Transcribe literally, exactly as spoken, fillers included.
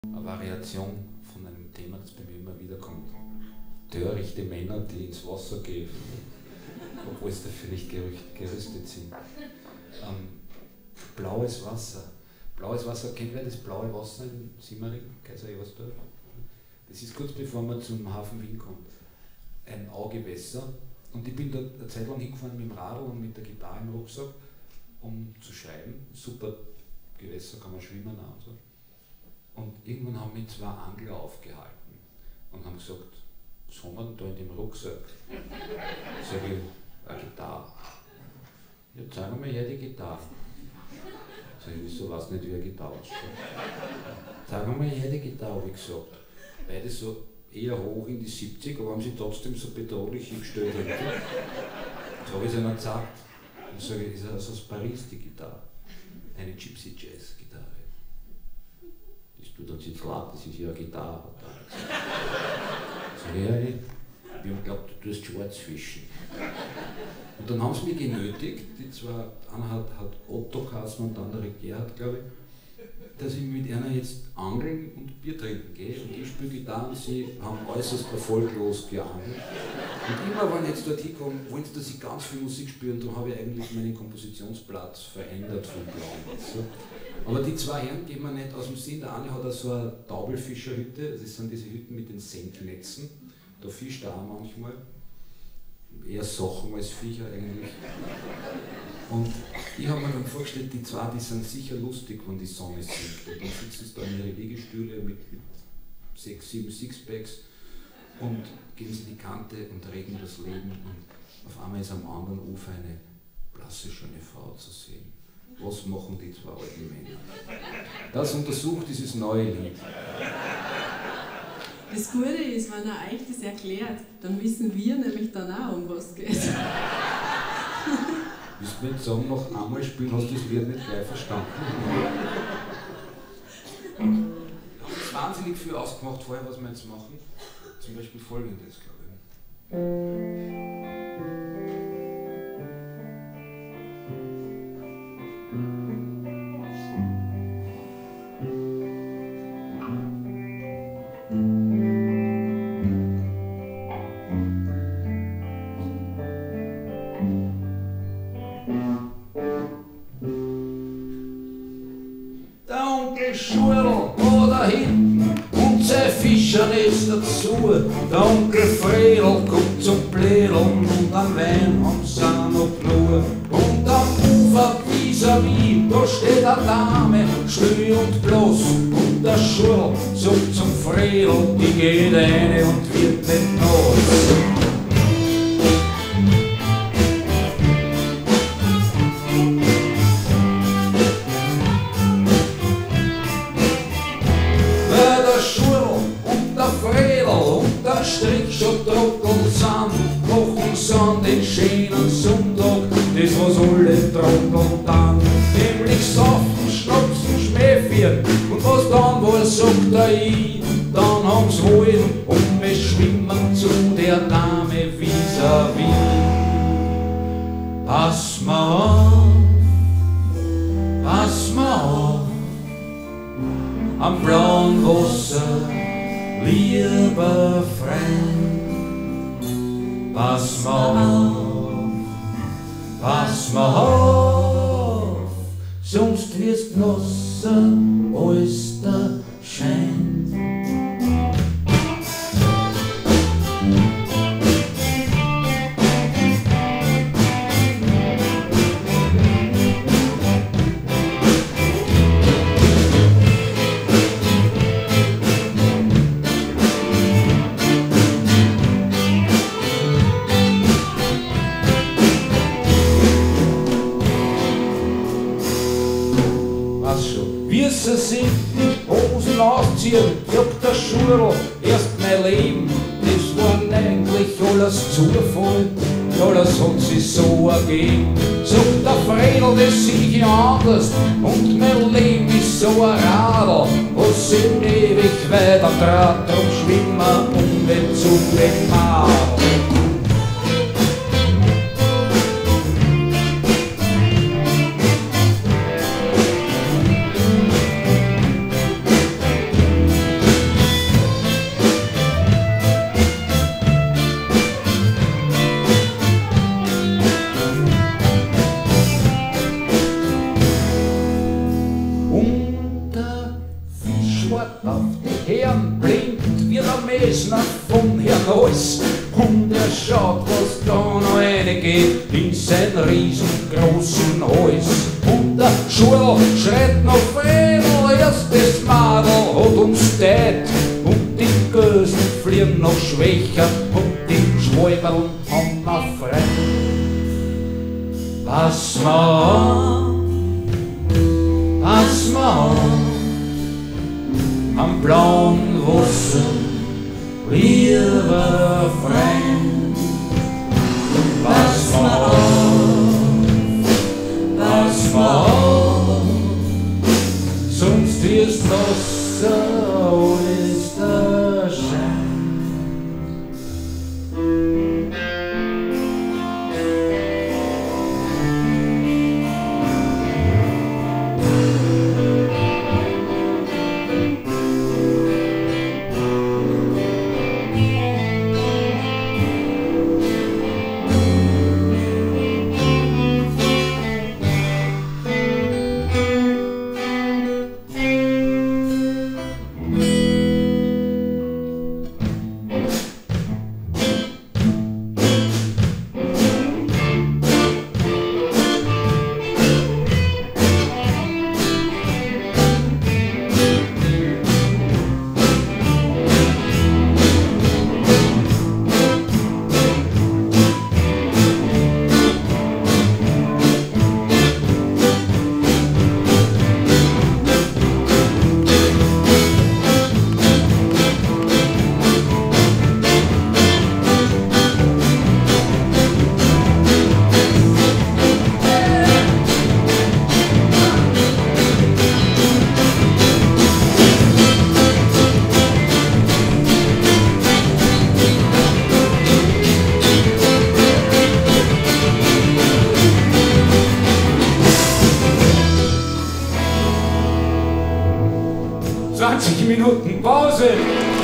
Eine Variation von einem Thema, das bei mir immer wieder kommt. Törichte Männer, die ins Wasser gehen, obwohl sie dafür nicht gerüstet sind. Ähm, blaues Wasser. Blaues Wasser, kennen wir das blaue Wasser in Simmering, Kaiser Ebersdorf? Das ist kurz bevor man zum Hafen Wien kommt. Ein Augewässer. Und ich bin dort eine Zeit lang hingefahren mit dem Radl und mit der Gitarre im Rucksack, um zu schreiben. Super Gewässer, kann man schwimmen auch und so. Und irgendwann haben mich zwei Angler aufgehalten und haben gesagt, was haben wir denn da in dem Rucksack? Sag ich, eine Gitarre. Ja, zeig mir her die Gitarre. Sag ich, wieso weißt du nicht, wie eine Gitarre ausschaut? Zeig mir her die Gitarre, habe ich gesagt. Beide so eher hoch in die siebzig, aber haben sie trotzdem so bedrohlich hingestellt. So habe ich es ihnen gesagt. Und sage ich, ist also aus Paris die Gitarre. Eine Gypsy Jazz Gitarre. Das tut uns jetzt leid, das ist ja eine Gitarre. Sag ich, ja, ich, wir haben geglaubt, du tust schwarz fischen. Und dann haben sie mich genötigt, die zwei, einer hat, hat Otto geheißen und der andere Gerhard, glaube ich, dass ich mit einer jetzt angeln und Bier trinken gehe. Und ich spiele Gitarre und sie haben äußerst erfolglos geangelt. Und immer, wenn ich jetzt dorthin komme, wollen sie, dass ich ganz viel Musik spiele. Und darum habe ich eigentlich meinen Kompositionsplatz verändert von Blau. So. Aber die zwei Herren gehen mir nicht aus dem Sinn. Der eine hat auch so eine Taubelfischerhütte, das sind diese Hütten mit den Senknetzen. Da fischt er auch manchmal. Eher Sachen als Viecher eigentlich. Und ich habe mir dann vorgestellt, die zwei, die sind sicher lustig, wenn die Sonne sinkt. Und dann sitzen sie da in ihre Liegestühle mit, mit sechs, sieben Sixpacks und geben sie die Kante und reden das Leben. Und auf einmal ist am anderen Ufer eine blasse, schöne Frau zu sehen. Was machen die zwei alten Männer? Das untersucht dieses neue Lied. Das Gute ist, wenn er euch das erklärt, dann wissen wir nämlich dann auch, um was es geht. Willst du mir jetzt sagen, noch einmal spielen, hast du das Lied nicht gleich verstanden? Ich habe jetzt wahnsinnig viel ausgemacht vorher, was wir jetzt machen. Zum Beispiel folgendes, glaube ich. Dazu. Der Onkel Fredel kommt zum Blädeln und am Wein haben sie noch genug. Und am Ufer vis-à-vis, da steht eine Dame, still und bloß. Und der Schurl sagt zum Fredel, die geht rein und wird nicht los. Den schönen Sonntag, das was alle trotteln dann. Nämlich Saften, Schnapsen, Schmähvier und was dann wohl sagt er ich. Dann haben sie wollen und wir schwimmen zu der Dame vis-à-vis. Pass mal auf, pass mal auf, am blauen Wasser, lieber Freund. Pass mal auf, pass mal auf, sonst wirst nasser als der Schein. Sie sind die Hosen ausziehen, juckt der Schurl, erst mein Leben, das war eigentlich alles Zufall, ja das hat sich so ergeben. Sagt der Fredel, das sehe ich anders und mein Leben ist so ein Radl, was in ewig weiter trat, drum schwimmen um den zu den Madel. Sport auf die Herren, blind wie der Mesner von Herrn Hals. Und er schaut, was da noch reingeht in sein riesengroßen Hals. Und der Schurl schreit noch Fredel, erstes Madel hat uns teit. Und die Gösen fliehen noch schwächer und die Schwalberln haben wir frei. Pass mal an, pass mal an, am blauen Wasser, lieber Freund. Pass mal an, pass mal an, sonst wirst du alles der Schein. zwanzig Minuten Pause.